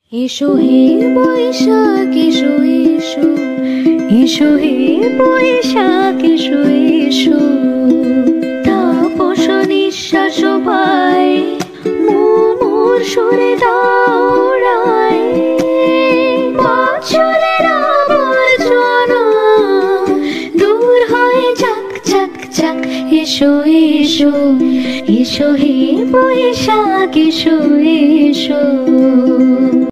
এসো হে বৈশাখ এসো এসো, এসো হে বৈশাখ এসো এসো। তাপস নিঃশ্বাস পায় মুমুর সুরে দাও রায়। বৎসরের আবর্জনা দূর হয় যাক যাক যাক। এসো এসো, এসো হে বৈশাখ এসো এসো।